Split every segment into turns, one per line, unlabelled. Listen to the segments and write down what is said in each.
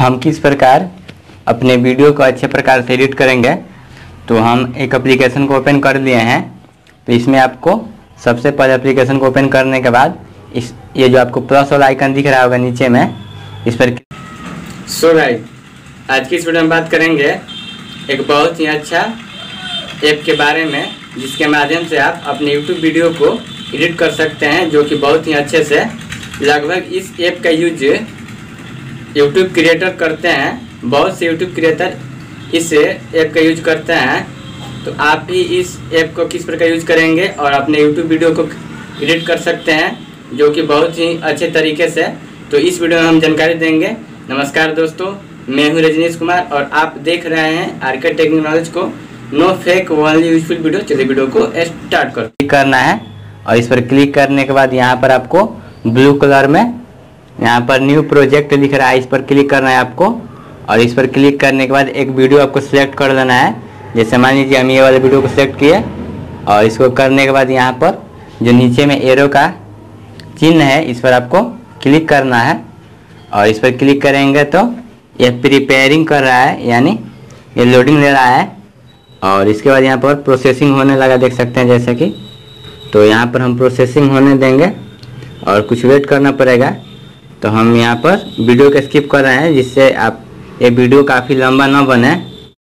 हम किस प्रकार अपने वीडियो को अच्छे प्रकार से एडिट करेंगे। तो हम एक एप्लीकेशन को ओपन कर लिए हैं। तो इसमें आपको सबसे पहले एप्लीकेशन को ओपन करने के बाद ये जो आपको प्लस वाला आइकन दिख रहा होगा नीचे में, इस पर गाइस आज की इस वीडियो में बात करेंगे एक बहुत ही अच्छा ऐप के बारे में, जिसके माध्यम से आप अपने YouTube वीडियो को एडिट कर सकते हैं, जो कि बहुत ही अच्छे से। लगभग इस ऐप का यूज YouTube क्रिएटर करते हैं। बहुत से YouTube क्रिएटर इस ऐप का यूज करते हैं। तो आप भी इस ऐप को किस प्रकार यूज करेंगे और अपने YouTube वीडियो को एडिट कर सकते हैं, जो कि बहुत ही अच्छे तरीके से। तो इस वीडियो में हम जानकारी देंगे। नमस्कार दोस्तों, मैं हूं रजनीश कुमार और आप देख रहे हैं आरके टेक्निकल नॉलेज को। No fake only useful video. चलिए वीडियो को स्टार्ट करना है और इस पर क्लिक करने के बाद यहाँ पर आपको ब्लू कलर में यहाँ पर न्यू प्रोजेक्ट लिख रहा है, इस पर क्लिक करना है आपको। और इस पर क्लिक करने के बाद एक वीडियो आपको सिलेक्ट कर लेना है। जैसे मान लीजिए हम ये वाले वीडियो को सिलेक्ट किए और इसको करने के बाद यहाँ पर जो नीचे में एरो का चिन्ह है, इस पर आपको क्लिक करना है। और इस पर क्लिक करेंगे तो ये प्रिपेयरिंग कर रहा है, यानी ये लोडिंग ले रहा है। और इसके बाद यहाँ पर प्रोसेसिंग होने लगा, देख सकते हैं जैसा कि। तो यहाँ पर हम प्रोसेसिंग होने देंगे और कुछ वेट करना पड़ेगा। तो हम यहाँ पर वीडियो को स्किप कर रहे हैं, जिससे आप ये वीडियो काफ़ी लंबा ना बने।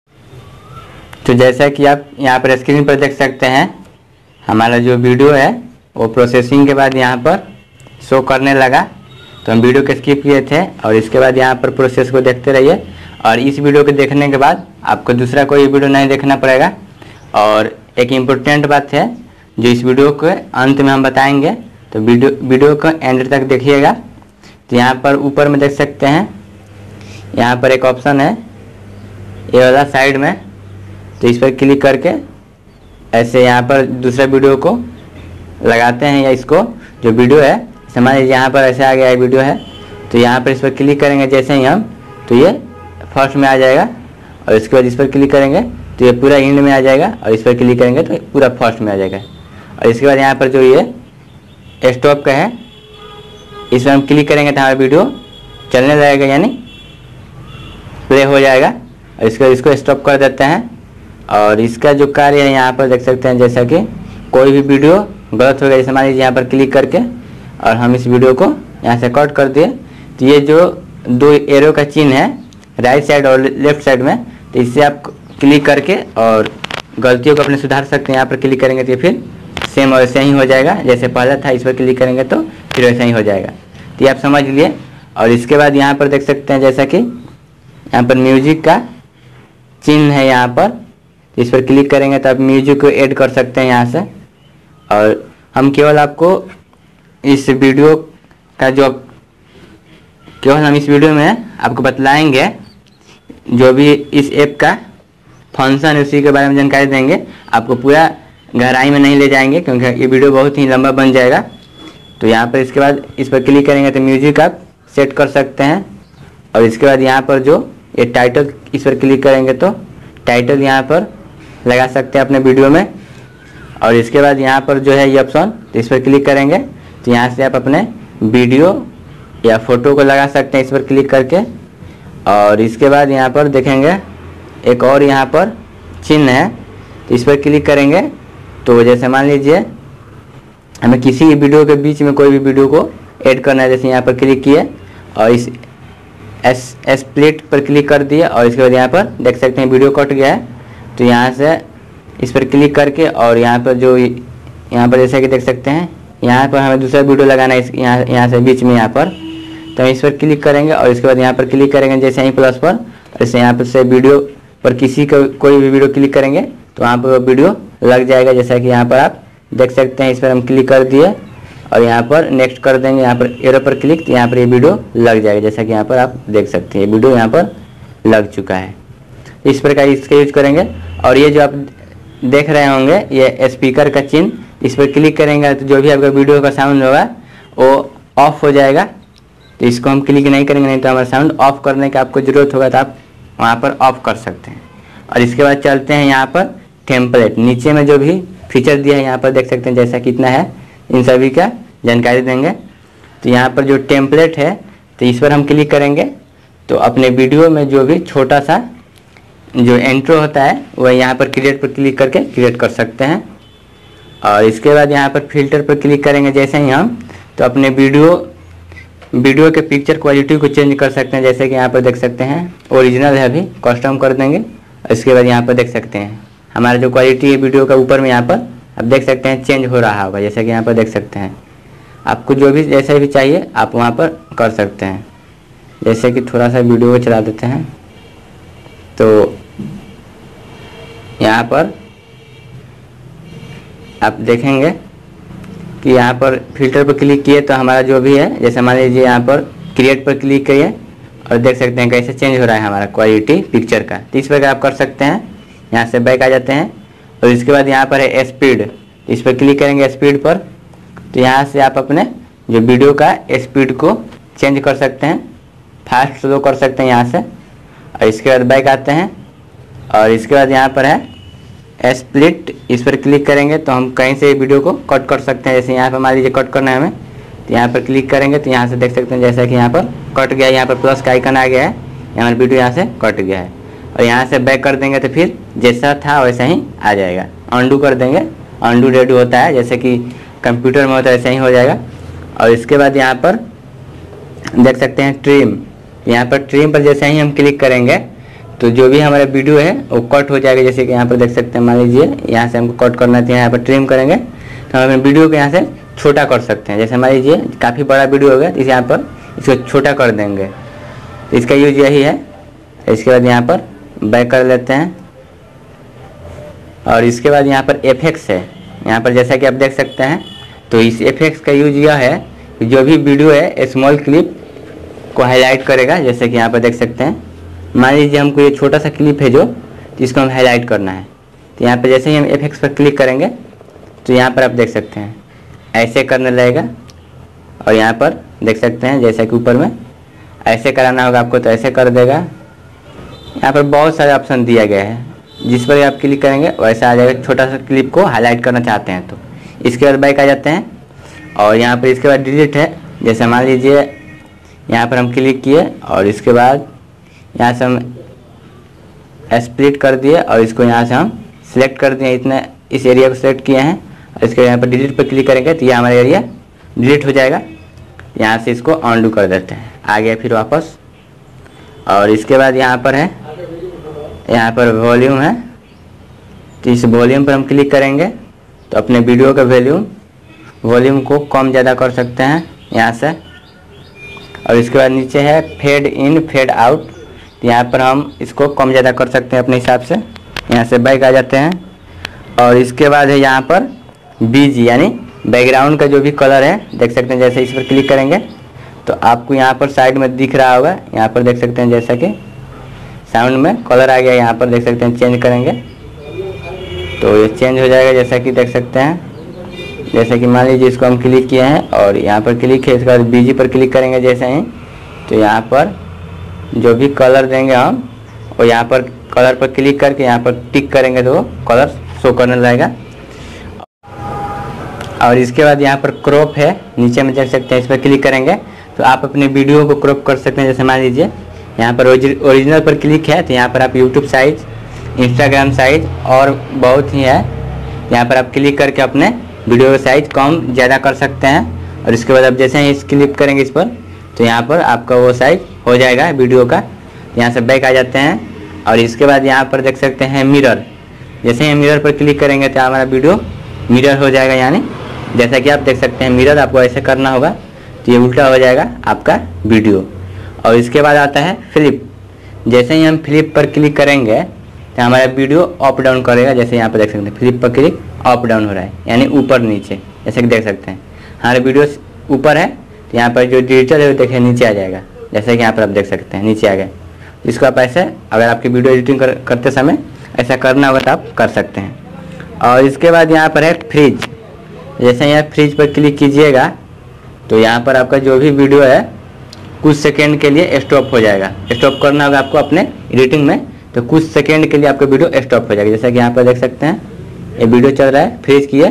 तो जैसा कि आप यहाँ पर स्क्रीन पर देख सकते हैं, हमारा जो वीडियो है वो प्रोसेसिंग के बाद यहाँ पर शो करने लगा। तो हम वीडियो को स्किप किए थे और इसके बाद यहाँ पर प्रोसेस को देखते रहिए। और इस वीडियो को देखने के बाद आपको दूसरा कोई वीडियो नहीं देखना पड़ेगा। और एक इम्पोर्टेंट बात है जो इस वीडियो के अंत में हम बताएंगे, तो वीडियो को एंड तक देखिएगा। तो यहाँ पर ऊपर में देख सकते हैं, यहाँ पर एक ऑप्शन है ये वाला साइड में। तो इस पर क्लिक करके ऐसे यहाँ पर दूसरा वीडियो को लगाते हैं, या इसको जो वीडियो है समझ लीजिए यहाँ पर ऐसे आ गया वीडियो है। तो यहाँ पर इस पर क्लिक करेंगे जैसे ही हम, तो ये फर्स्ट में आ जाएगा। और इसके बाद इस पर क्लिक करेंगे तो ये पूरा एंड में आ जाएगा। और इस पर क्लिक करेंगे तो पूरा फर्स्ट में आ जाएगा। और इसके बाद यहाँ पर जो ये स्टॉप का है, इस पर हम क्लिक करेंगे तो हमारा वीडियो चलने लगेगा, यानी प्ले हो जाएगा। और इसको स्टॉप कर देते हैं। और इसका जो कार्य है यहाँ पर देख सकते हैं, जैसा कि कोई भी वीडियो गलत हो गया, जैसे मान लीजिए यहाँ पर क्लिक करके और हम इस वीडियो को यहाँ से कट कर दिए, तो ये जो दो एरो का चिन्ह है राइट साइड और लेफ्ट साइड में, तो इससे आप क्लिक करके और गलतियों को अपने सुधार सकते हैं। यहाँ पर क्लिक करेंगे तो फिर सेम वैसे ही हो जाएगा जैसे पहला था। इस पर क्लिक करेंगे तो फिर वैसे ही हो जाएगा। तो ये आप समझ लिए। और इसके बाद यहाँ पर देख सकते हैं, जैसा कि यहाँ पर म्यूजिक का चिन्ह है यहाँ पर, इस पर क्लिक करेंगे तो आप म्यूजिक को ऐड कर सकते हैं यहाँ से। और हम केवल आपको इस वीडियो का हम इस वीडियो में आपको बतलाएंगे, जो भी इस ऐप का फंक्शन है उसी के बारे में जानकारी देंगे। आपको पूरा गहराई में नहीं ले जाएंगे, क्योंकि ये वीडियो बहुत ही लंबा बन जाएगा। तो यहाँ पर इसके बाद इस पर क्लिक करेंगे तो म्यूजिक आप सेट कर सकते हैं। और इसके बाद यहाँ पर जो ये टाइटल, इस पर क्लिक करेंगे तो टाइटल यहाँ पर लगा सकते हैं अपने वीडियो में। और इसके बाद यहाँ पर जो है ये ऑप्शन, तो इस पर क्लिक करेंगे तो यहाँ से आप अपने वीडियो या फोटो को लगा सकते हैं इस पर क्लिक करके। और इसके बाद यहाँ पर देखेंगे एक और यहाँ पर चिन्ह है, तो इस पर क्लिक करेंगे तो जैसे मान लीजिए हमें किसी वीडियो के बीच में कोई भी वीडियो को ऐड करना है, जैसे यहाँ पर क्लिक किए और इस स्प्लिट पर क्लिक कर दिए। और इसके बाद यहाँ पर देख सकते हैं वीडियो कट गया है। तो यहाँ से इस पर क्लिक करके और यहाँ पर जो यहाँ पर जैसा कि देख सकते हैं, यहाँ पर हमें दूसरा वीडियो लगाना है यहाँ से बीच में यहाँ पर। तो हम इस पर क्लिक करेंगे और इसके बाद यहाँ पर क्लिक करेंगे जैसे ही प्लस पर, जैसे यहाँ पर से वीडियो पर किसी का कोई भी वीडियो क्लिक करेंगे तो वहाँ पर वो वीडियो लग जाएगा। जैसा कि यहाँ पर आप देख सकते हैं, इस पर हम क्लिक कर दिए और यहाँ पर नेक्स्ट कर देंगे, यहाँ पर एरो पर क्लिक, तो यहाँ पर ये वीडियो लग जाएगा। जैसा कि यहाँ पर आप देख सकते हैं ये वीडियो यहाँ पर लग चुका है। इस प्रकार इसका यूज करेंगे। और ये जो आप देख रहे होंगे ये स्पीकर का चिन्ह, इस पर क्लिक करेंगे तो जो भी आपका वीडियो का साउंड होगा वो ऑफ हो जाएगा। तो इसको हम क्लिक नहीं करेंगे, नहीं तो हमारा साउंड ऑफ करने का आपको ज़रूरत होगा तो आप वहाँ पर ऑफ कर सकते हैं। और इसके बाद चलते हैं यहाँ पर टेम्पलेट, नीचे में जो भी फीचर दिया है यहाँ पर देख सकते हैं जैसा कितना है, इन सभी का जानकारी देंगे। तो यहाँ पर जो टेम्पलेट है तो इस पर हम क्लिक करेंगे तो अपने वीडियो में जो भी छोटा सा जो इंट्रो होता है वह यहाँ पर क्रिएट पर क्लिक करके क्रिएट कर सकते हैं। और इसके बाद यहाँ पर फिल्टर पर क्लिक करेंगे जैसे ही हम, तो अपने वीडियो के पिक्चर क्वालिटी को चेंज कर सकते हैं। जैसे कि यहाँ पर देख सकते हैं ओरिजिनल है, अभी कस्टम कर देंगे। इसके बाद यहाँ पर देख सकते हैं हमारा जो क्वालिटी है वीडियो का ऊपर में यहाँ पर आप देख सकते हैं चेंज हो रहा होगा। जैसे कि यहाँ पर देख सकते हैं, आपको जो भी जैसे भी चाहिए आप वहाँ पर कर सकते हैं। जैसे कि थोड़ा सा वीडियो को चला देते हैं, तो यहाँ पर आप देखेंगे कि यहाँ पर फिल्टर पर क्लिक किए तो हमारा जो भी है, जैसे मान लीजिए यहाँ पर क्रिएट पर क्लिक करिए और देख सकते हैं कैसे चेंज हो रहा है हमारा क्वालिटी पिक्चर का। तो इस प्रकार आप कर सकते हैं। यहाँ से बैक आ जाते हैं और इसके बाद यहाँ पर है स्पीड, इस पर क्लिक करेंगे स्पीड पर। तो यहाँ से आप अपने जो वीडियो का स्पीड को चेंज कर सकते हैं, फास्ट स्लो कर सकते हैं यहाँ से। और इसके बाद बैक आते हैं और इसके बाद यहाँ पर है स्प्लिट, इस पर क्लिक करेंगे तो हम कहीं से वीडियो को कट कर सकते हैं। जैसे यहाँ पर मान लीजिए कट करना है हमें, तो यहाँ पर क्लिक करेंगे तो यहाँ से देख सकते हैं जैसा कि यहाँ पर कट गया, यहाँ पर प्लस का आइकन आ गया है, यहाँ पर वीडियो यहाँ से कट गया है। और यहाँ से बैक कर देंगे तो फिर जैसा था वैसा ही आ जाएगा। अंडू कर देंगे, अंडू रेडू होता है जैसे कि कंप्यूटर में होता है वैसा ही हो जाएगा। और इसके बाद यहाँ पर देख सकते हैं ट्रिम, यहाँ पर ट्रिम पर जैसे ही हम क्लिक करेंगे तो जो भी हमारा वीडियो है वो कट हो जाएगा। जैसे कि यहाँ पर देख सकते हैं, मान लीजिए यहाँ से हमको कट करना चाहिए, यहाँ पर ट्रिम करेंगे तो हम अपने वीडियो को यहाँ से छोटा कर सकते हैं। जैसे मान लीजिए काफ़ी बड़ा वीडियो हो गया तो इसे यहाँ पर इसको छोटा कर देंगे, तो इसका यूज यही है। इसके बाद यहाँ पर बैक कर लेते हैं और इसके बाद यहाँ पर इफेक्ट्स है, यहाँ पर जैसा कि आप देख सकते हैं। तो इस इफेक्ट्स का यूज यह है कि जो भी वीडियो है स्मॉल क्लिप को हाईलाइट करेगा। जैसे कि यहाँ पर देख सकते हैं, मान लीजिए हमको ये छोटा सा क्लिप है जो जिसको हम हाईलाइट करना है, तो यहाँ पर जैसे ही हम इफेक्ट्स पर क्लिक करेंगे तो यहाँ पर आप देख सकते हैं ऐसे करने लगेगा। और यहाँ पर देख सकते हैं जैसा कि ऊपर में ऐसे कराना होगा आपको तो ऐसे कर देगा। यहाँ पर बहुत सारे ऑप्शन दिया गया है, जिस पर आप क्लिक करेंगे वैसा आ जाएगा। छोटा सा क्लिप को हाईलाइट करना चाहते हैं तो इसके बाद बैक आ जाते हैं और यहाँ पर इसके बाद डिलीट है। जैसे मान लीजिए यहाँ पर हम क्लिक किए और इसके बाद यहाँ से हम स्प्लिट कर दिए और इसको यहाँ से हम सिलेक्ट कर दिए, इतने इस एरिया को सिलेक्ट किए हैं। और इसके यहाँ पर डिलीट पर क्लिक करेंगे तो ये हमारा एरिया डिलीट हो जाएगा। यहाँ से इसको अनडू कर देते हैं, आ गया फिर वापस। और इसके बाद यहाँ पर है, यहाँ पर वॉल्यूम है, तो इस वॉल्यूम पर हम क्लिक करेंगे तो अपने वीडियो का वॉल्यूम को कम ज़्यादा कर सकते हैं यहाँ से। और इसके बाद नीचे है फेड इन फेड आउट, तो यहाँ पर हम इसको कम ज़्यादा कर सकते हैं अपने हिसाब से। यहाँ से बैक आ जाते हैं और इसके बाद है यहाँ पर बीजी यानी बैकग्राउंड का जो भी कलर है देख सकते हैं। जैसे इस पर क्लिक करेंगे तो आपको यहाँ पर साइड में दिख रहा होगा, यहाँ पर देख सकते हैं जैसा कि साउंड में कलर आ गया। यहाँ पर देख सकते हैं चेंज करेंगे तो ये चेंज हो जाएगा, जैसा कि देख सकते हैं। जैसे कि मान लीजिए इसको हम क्लिक किए हैं और यहाँ पर क्लिक है, इसके बाद बीजी पर क्लिक करेंगे जैसे ही, तो यहाँ पर जो भी कलर देंगे हम और यहाँ पर कलर पर क्लिक करके यहाँ पर टिक करेंगे तो कलर शो करने लगेगा। और इसके बाद यहाँ पर क्रॉप है, नीचे में देख सकते हैं, इस पर क्लिक करेंगे तो आप अपने वीडियो को क्रॉप कर सकते हैं। जैसे मान लीजिए यहाँ पर ओरिजिनल पर क्लिक है तो यहाँ पर आप यूट्यूब साइज, इंस्टाग्राम साइज और बहुत ही है, यहाँ पर आप क्लिक करके अपने वीडियो का साइज कम ज़्यादा कर सकते हैं। और इसके बाद आप जैसे ही क्लिक करेंगे इस पर तो यहाँ पर आपका वो साइज हो जाएगा वीडियो का। यहाँ से बैक आ जाते हैं और इसके बाद यहाँ पर देख सकते हैं मिरर, जैसे ही मिरर पर क्लिक करेंगे तो हमारा वीडियो मिरर हो जाएगा। यानी जैसा कि आप देख सकते हैं मिरर आपको ऐसे करना होगा तो ये उल्टा हो जाएगा आपका वीडियो। और इसके बाद आता है फ्लिप, जैसे ही हम फ्लिप पर क्लिक करेंगे तो हमारा वीडियो अप डाउन करेगा। जैसे यहाँ पर देख सकते हैं फ्लिप पर क्लिक अप डाउन हो रहा है, यानी ऊपर नीचे, जैसे कि देख सकते हैं हमारे वीडियो ऊपर है तो यहाँ पर जो डिजिटल है वो देखिए नीचे आ जाएगा। जैसे कि यहाँ पर आप देख सकते हैं नीचे आ गया। इसको आप ऐसे अगर आपकी वीडियो एडिटिंग करते समय ऐसा करना होगा तो आप कर सकते हैं। और इसके बाद यहाँ पर है फ्रीज, जैसे यहाँ फ्रीज पर क्लिक कीजिएगा तो यहाँ पर आपका जो भी वीडियो है कुछ सेकेंड के लिए स्टॉप हो जाएगा। स्टॉप करना होगा आपको अपने एडिटिंग में, तो कुछ सेकेंड के लिए आपका वीडियो स्टॉप हो जाएगा। जैसा कि यहाँ पर देख सकते हैं ये वीडियो चल रहा है, फ्रीज किए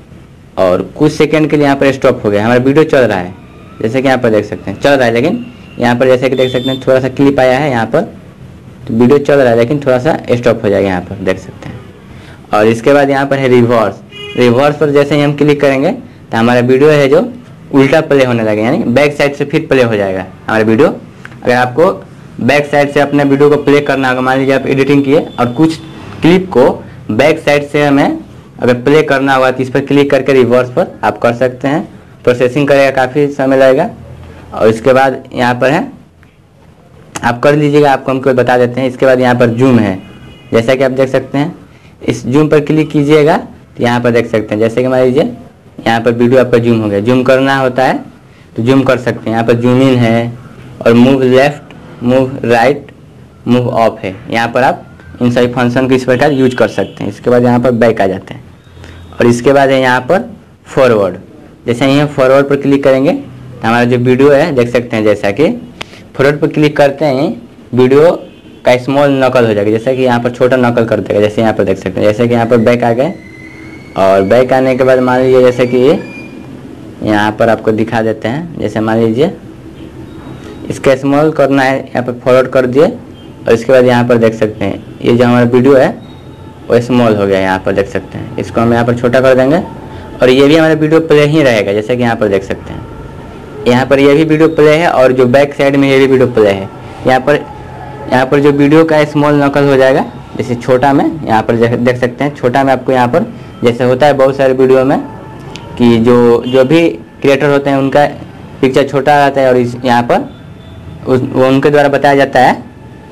और कुछ सेकेंड के लिए यहाँ पर स्टॉप हो गया, हमारा वीडियो चल रहा है। जैसे कि यहाँ पर देख सकते हैं चल रहा है लेकिन यहाँ पर जैसे कि देख सकते हैं थोड़ा सा क्लिप आया है यहाँ पर, तो वीडियो चल रहा है लेकिन थोड़ा सा स्टॉप हो जाएगा यहाँ पर देख सकते हैं। और इसके बाद यहाँ पर है रिवर्स। रिवर्स पर जैसे ही हम क्लिक करेंगे तो हमारा वीडियो है जो उल्टा प्ले होने लगेगा, यानी बैक साइड से फिर प्ले हो जाएगा हमारा वीडियो। अगर आपको बैक साइड से अपने वीडियो को प्ले करना होगा, मान लीजिए आप एडिटिंग किए और कुछ क्लिप को बैक साइड से हमें अगर प्ले करना होगा तो इस पर क्लिक करके रिवर्स पर आप कर सकते हैं। प्रोसेसिंग करेगा, काफ़ी समय लगेगा। और इसके बाद यहाँ पर है आप कर लीजिएगा, आपको हम बता देते हैं। इसके बाद यहाँ पर जूम है, जैसा कि आप देख सकते हैं। इस जूम पर क्लिक कीजिएगा तो यहाँ पर देख सकते हैं, जैसे कि मान लीजिए यहाँ पर वीडियो आपका जूम हो गया। जूम करना होता है तो जूम कर सकते हैं। यहाँ पर जूम इन है और move left, move right, move off है। यहाँ पर आप इन सभी फंक्शन को इस प्रकार यूज कर सकते हैं। इसके बाद यहाँ पर बैक आ जाते हैं और इसके बाद है यहाँ पर फॉरवर्ड। जैसे यहाँ फॉरवर्ड पर क्लिक करेंगे तो हमारा जो वीडियो है देख सकते हैं, जैसा कि फॉरवर्ड पर क्लिक करते हैं वीडियो का स्मॉल नकल हो जाएगा, जैसे कि यहाँ पर छोटा नकल कर देगा। जैसे यहाँ पर देख सकते हैं, जैसे कि यहाँ पर बैक आ गए और बैक आने के बाद मान लीजिए जैसे कि यहाँ पर आपको दिखा देते हैं। जैसे मान लीजिए इसका स्मॉल करना है, यहाँ पर फॉरवर्ड कर दिए और इसके बाद यहाँ पर देख सकते हैं ये जो हमारा वीडियो है वो स्मॉल हो गया। यहाँ पर देख सकते हैं, इसको हम यहाँ पर छोटा कर देंगे और ये भी हमारा वीडियो प्ले ही रहेगा। जैसे कि यहाँ पर देख सकते हैं, यहाँ पर ये भी वीडियो प्ले है और जो बैक साइड में ये भी वीडियो प्ले है। यहाँ पर जो वीडियो का स्मॉल नकल हो जाएगा, जैसे छोटा में यहाँ पर देख सकते हैं। छोटा में आपको यहाँ पर जैसे होता है बहुत सारे वीडियो में कि जो भी क्रिएटर होते हैं उनका पिक्चर छोटा रहता है और यहाँ पर वो उनके द्वारा बताया जाता है।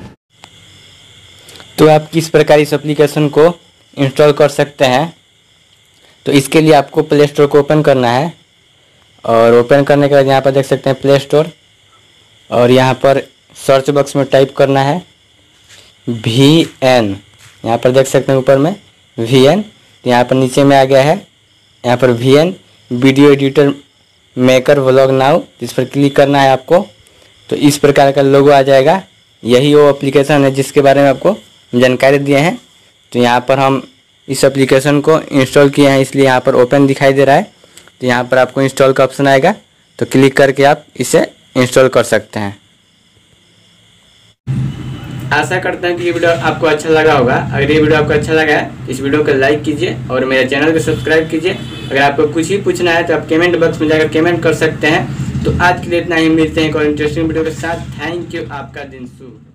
तो आप किस प्रकार इस एप्लीकेशन को इंस्टॉल कर सकते हैं, तो इसके लिए आपको प्ले स्टोर को ओपन करना है और ओपन करने के बाद यहाँ पर देख सकते हैं प्ले स्टोर और यहाँ पर सर्च बॉक्स में टाइप करना है VN। यहाँ पर देख सकते हैं ऊपर में VN, तो यहाँ पर नीचे में आ गया है यहाँ पर VN video editor maker vlog now, इस पर क्लिक करना है आपको। तो इस प्रकार का लोगो आ जाएगा। यही वो एप्लीकेशन है जिसके बारे में आपको जानकारी दिए हैं। तो यहाँ पर हम इस एप्लीकेशन को इंस्टॉल किए हैं, इसलिए यहाँ पर ओपन दिखाई दे रहा है। तो यहाँ पर आपको इंस्टॉल का ऑप्शन आएगा, तो क्लिक करके आप इसे इंस्टॉल कर सकते हैं। आशा करता हूँ कि ये वीडियो आपको अच्छा लगा होगा। अगर ये वीडियो आपको अच्छा लगा है इस वीडियो को लाइक कीजिए और मेरे चैनल को सब्सक्राइब कीजिए। अगर आपको कुछ ही पूछना है तो आप कमेंट बॉक्स में जाकर कमेंट कर सकते हैं। तो आज के लिए इतना ही, मिलते हैं एक और इंटरेस्टिंग वीडियो के साथ। थैंक यू, आपका दिन शुभ।